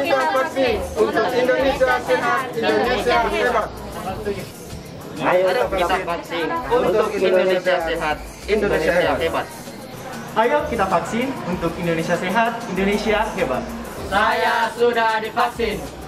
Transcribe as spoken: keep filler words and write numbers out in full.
kita vaksin untuk Indonesia sehat, Indonesia hebat. Ayo kita vaksin untuk Indonesia sehat, Indonesia hebat. Ayo kita vaksin untuk Indonesia sehat, Indonesia hebat. Saya sudah divaksin.